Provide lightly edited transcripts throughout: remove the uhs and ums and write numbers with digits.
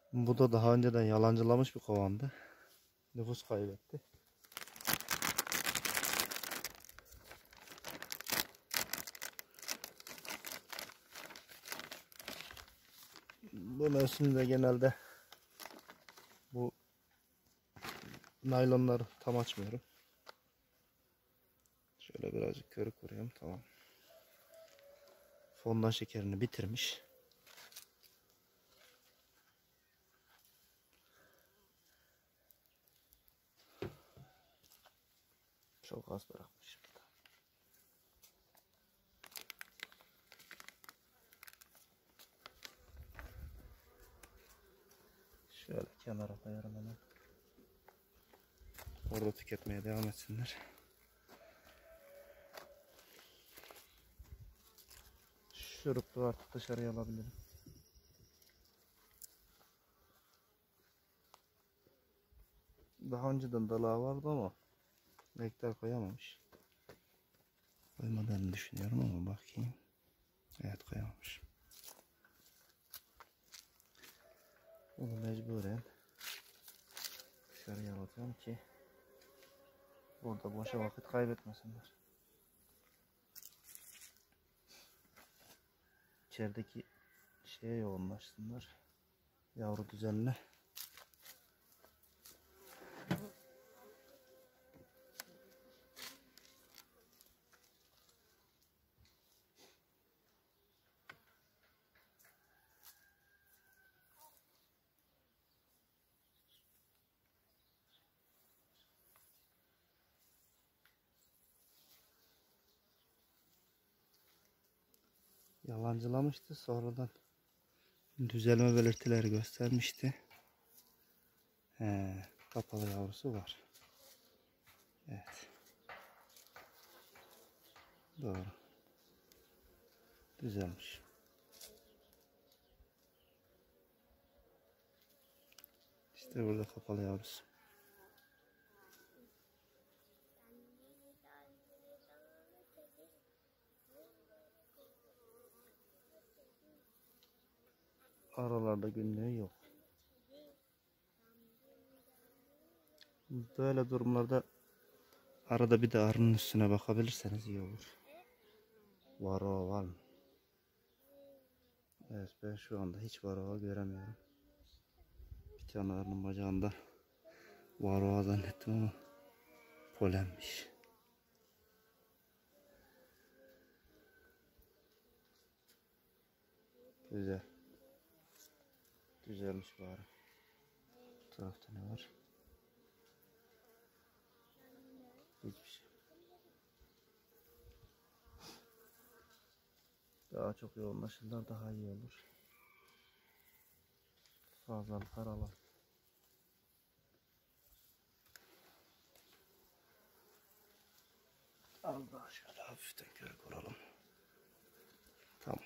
Bu da daha önceden yalancılamış bir kovandı. Nüfus kaybetti. Bu mevsimde genelde bu naylonları tam açmıyorum. Şöyle birazcık körü kuruyorum, tamam. Fondan şekerini bitirmiş. Çok az bırakmışım. Şöyle kenara koyarım hemen. Orada tüketmeye devam etsinler. Şuruplu artık dışarıya alabilirim. Daha önceden dalağı vardı ama nektar koyamamış. Koymadığını düşünüyorum ama bakayım. Evet, koyamamış. Bunu mecburen dışarıya alacağım ki burada boşa vakit kaybetmesinler. İçerideki şeye yoğunlaşsınlar. Yavru düzenine. Yalancılamıştı, sonradan düzelme belirtileri göstermişti. Kapalı yavrusu var. Evet. Doğru. Düzelmiş. İşte burada kapalı yavrusu. Aralarda günlüğü yok. Böyle durumlarda arada bir de arının üstüne bakabilirseniz iyi olur. Varroa var mı? Evet, ben şu anda hiç varroa göremiyorum. Bir tane arının bacağında varroa zannettim ama polenmiş. Güzel. Güzelmiş bari. Bu tarafta ne var? Hiçbir şey. Daha çok yoğunlaşırlar, daha iyi olur. Fazlalıklar alalım. Az daha şöyle hafiften körük kuralım. Tamam.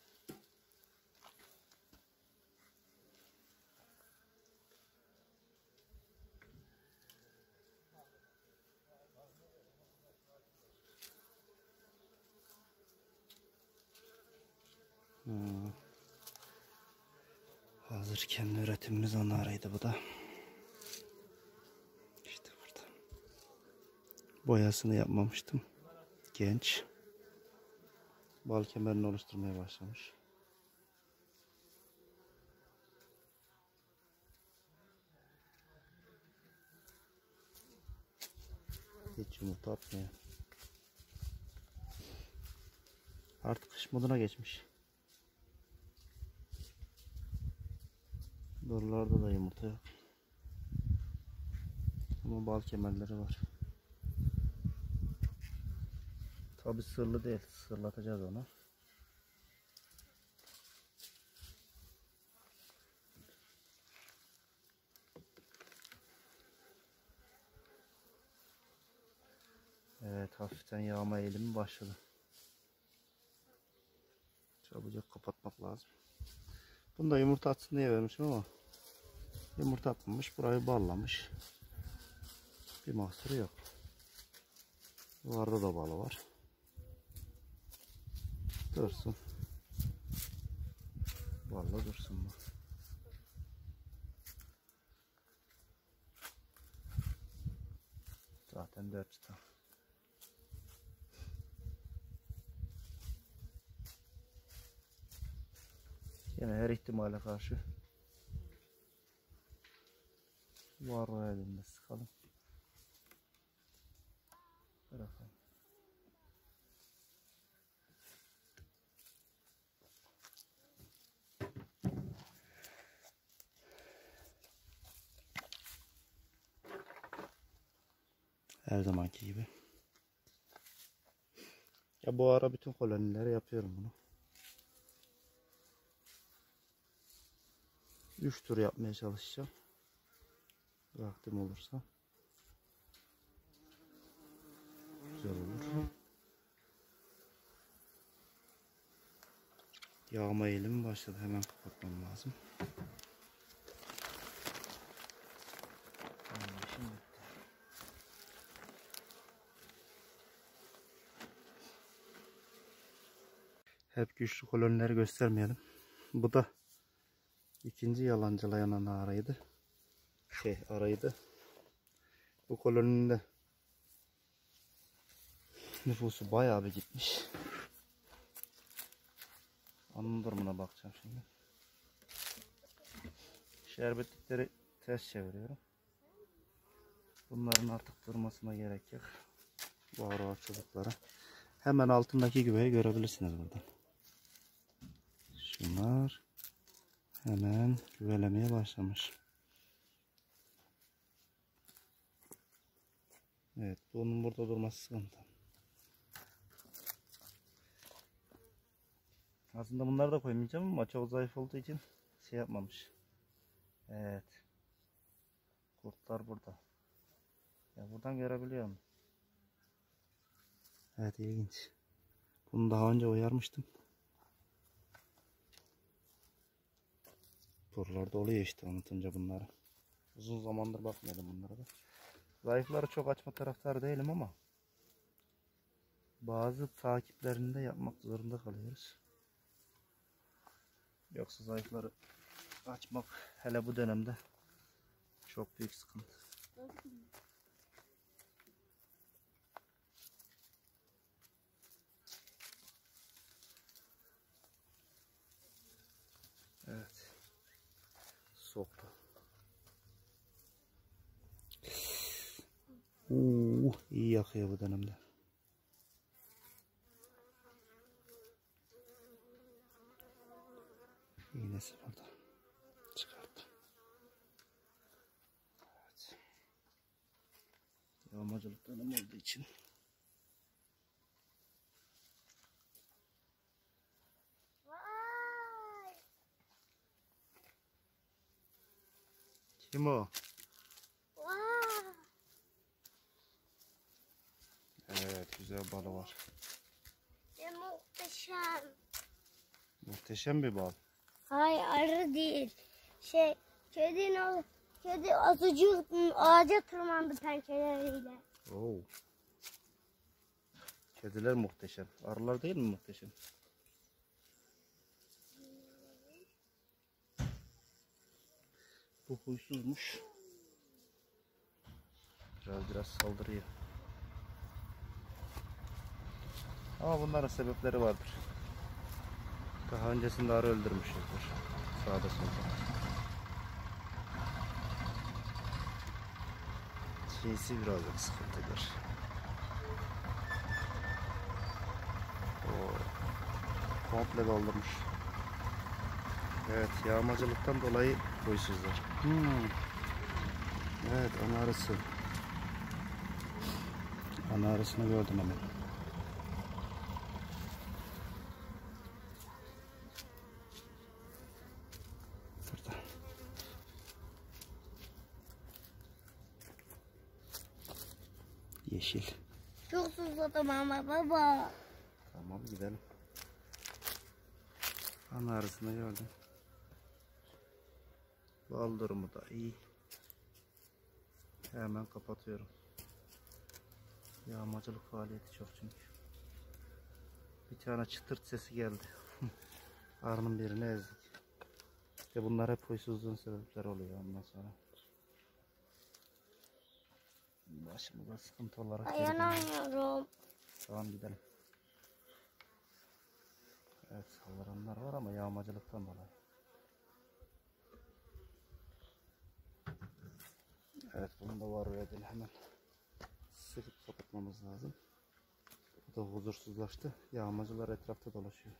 Hazır kendi üretimimiz onlarıydı bu da. İşte burada. Boyasını yapmamıştım. Genç. Bal kemerini oluşturmaya başlamış. Hiç yumurta atmıyor. Artık kış moduna geçmiş. Buralarda da yumurta yok. Ama bal kemerleri var. Tabi sırlı değil. Sırlatacağız onu. Evet, hafiften yağma eğilimi başladı. Çabucak kapatmak lazım. Bunu da yumurta atsın diye vermişim ama yumurta atmamış. Burayı ballamış. Bir mahsuru yok. Yuvarda da balı var. Dursun. Vallahi dursun bu. zaten 4 çıta. Yine her ihtimale karşı var o elinde sıkalım. Bırakalım. Her zamanki gibi. Ya bu ara bütün kolonilere yapıyorum bunu. 3 tur yapmaya çalışacağım. Vaktim olursa. Güzel olur. Yağma eğilimi başladı. Hemen kapatmam lazım. Şimdi hep güçlü kolonileri göstermeyelim. Bu da ikinci yalancılayan araydı. Araydı. Bu koloninin de nüfusu bayağı bir gitmiş. Onun durumuna bakacağım şimdi. Şerbetlikleri ters çeviriyorum. Bunların artık durmasına gerek yok. Var çocuklara. Hemen altındaki güveyi görebilirsiniz buradan. Şunlar hemen güvelemeye başlamış. Evet, bunun burada durması sıkıntı. Aslında bunları da koymayacağım ama çok zayıf olduğu için şey yapmamış. Evet. Kurtlar burada. Ya buradan görebiliyorum. Evet, ilginç. Bunu daha önce uyarmıştım. Buralarda oluyor işte anlatınca bunları. Uzun zamandır bakmıyordum bunlara da. Zayıfları çok açma taraftarı değilim ama bazı takiplerinde yapmak zorunda kalıyoruz. Yoksa zayıfları açmak hele bu dönemde çok büyük sıkıntı. Evet. Soktu. İyi yakıyor bu dönemde. İğnesi burada. Çıkarttım. Evet. Yağmacılık dönemi olduğu için. Kim o? Evet, güzel balı var. Muhteşem. Muhteşem bir bal. Hayır, arı değil. Kedi azıcık ağaca tırmandı pençeleriyle. Oo. Kediler muhteşem. Arılar değil mi muhteşem? Bu huysuzmuş. Biraz saldırıyor. Ama bunların sebepleri vardır. Daha öncesinde arı öldürmüşüzdür. Sağda solda. Cinsi birazcık sıkıntıdır. Komple doldurmuş. Evet, yağmacılıktan dolayı huysuzlar. Evet, ana arısı. Ana arısını gördüm hemen. Burada. Yeşil. Çok susadım ama baba. Tamam, gidelim. Ana arısını gördüm. Bal durumu da iyi. Hemen kapatıyorum. Yağmacılık faaliyeti çok çünkü. Bir tane çıtırt sesi geldi. Arının birini ezdik. İşte bunlar hep huysuzluğun sebepleri oluyor ondan sonra. başımıza sıkıntı olarak geri dönüyor. Dayanamıyorum. Tamam gidelim. Evet saldıranlar var ama yağmacılıktan dolayı. Evet bunu da var edin hemen. Sıkıp kapatmamız lazım. Bu da huzursuzlaştı. Yağmacılar etrafta dolaşıyor.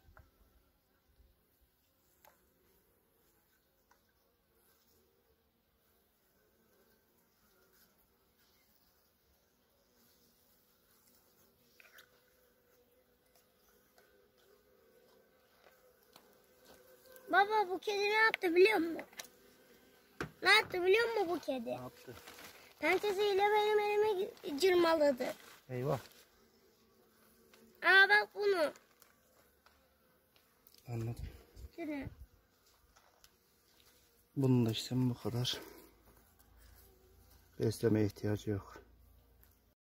Baba bu kedi ne yaptı biliyor musun? Ne yaptı biliyor musun bu kedi? Ne yaptı? Pençesiyle benim elimi cırmaladı. Eyvah. Aa bak bunu. Anladım. Şunu. Bunun da işlemi bu kadar. Beslemeye ihtiyacı yok.